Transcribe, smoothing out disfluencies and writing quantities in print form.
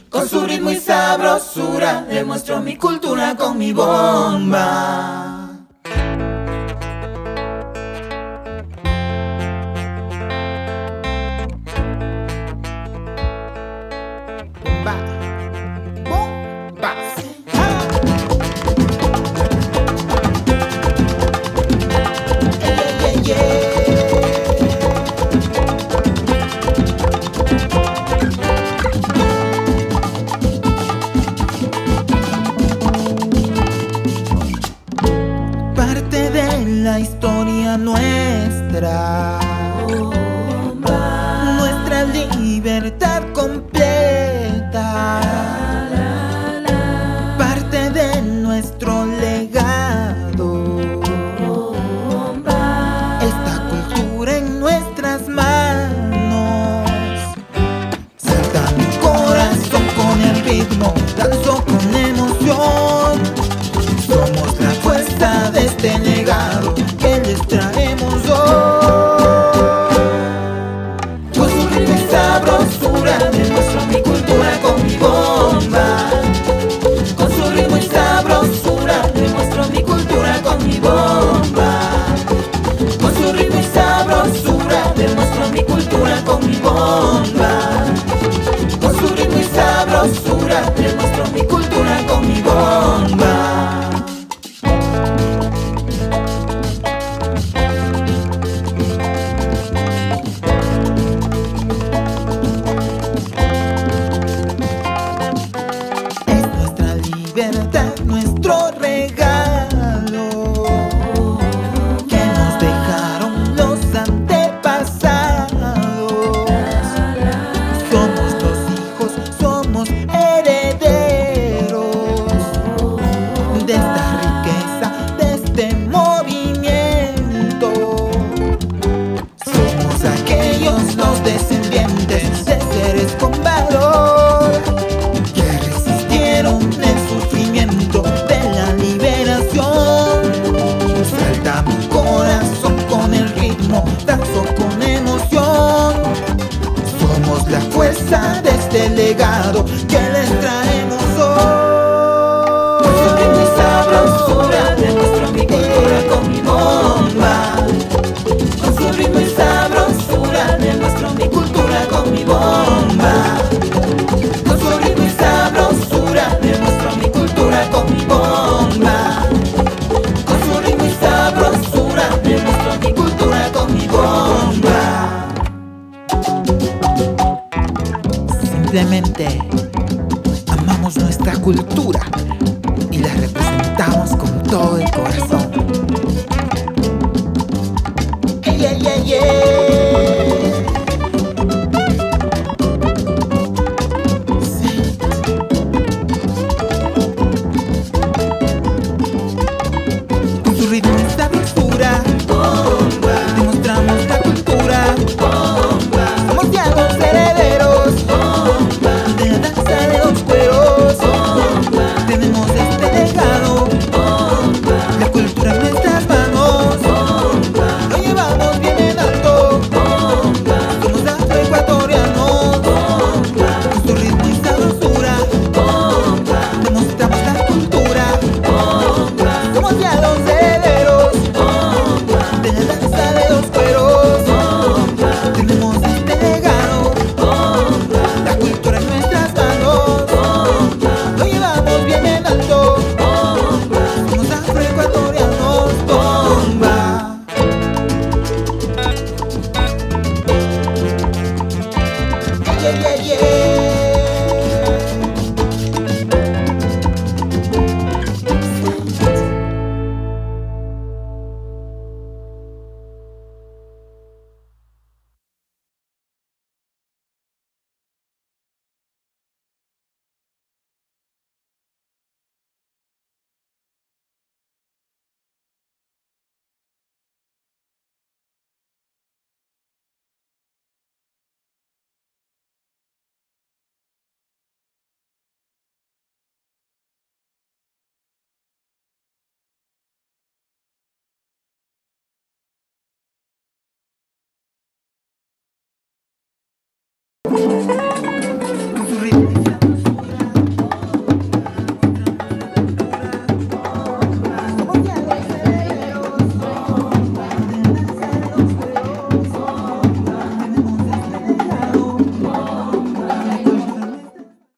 Con su ritmo y sabrosura demuestro mi cultura con mi bomba. Bomba, bomba. Parte de la historia nuestra, nuestra libertad completa, parte de nuestro legado, esta cultura en nuestras manos. Salta mi corazón con el ritmo, danzo con emoción. Somos la fuerza de este legado que les traemos hoy. Con su ritmo y sabrosura demuestro mi cultura con mi bomba. Con su ritmo y sabrosura demuestro mi cultura con mi bomba. Con su ritmo y sabrosura demuestro mi cultura con mi bomba. Con su ritmo y sabrosura demuestro mi cultura con mi bomba. Nuestro regalo que nos dejaron los antepasados. Somos los hijos, somos herederos de esta riqueza, de este movimiento. Somos aquellos los descendientes de seres con valor que resistieron el sufrimiento de la liberación. Salta mi corazón con el ritmo, danzo con emoción. Somos la fuerza de este legado que les traemos hoy. Con su ritmo y sabrosura demuestro mi cultura con mi bomba. Con su ritmo y sabrosura demuestro mi cultura con mi bomba. Con su ritmo y sabrosura demuestro mi cultura con mi bomba. Con su ritmo y sabrosura demuestro mi cultura con mi bomba. Simplemente amamos nuestra cultura y la representamos con todo el corazón. Yeah, yeah, yeah. Con su ritmo y sabrosura, bomba, demostramos la cultura, bomba. Somos ya los herederos, bomba, de la danza de los cueros, bomba. Tenemos este legado, bomba, la cultura en nuestras manos, bomba. Lo llevamos bien en alto, bomba. Somos afroecuatorianos, bomba. Con su ritmo y sabrosura, bomba, demostramos la cultura, bomba. Somos ya los herederos, bomba, de la danza de los cueros, bomba. Tenemos este legado, bomba, la cultura en nuestras manos, bomba. Lo llevamos bien en alto, bomba. Somos afroecuatorianos, bomba. Yeah, yeah, yeah.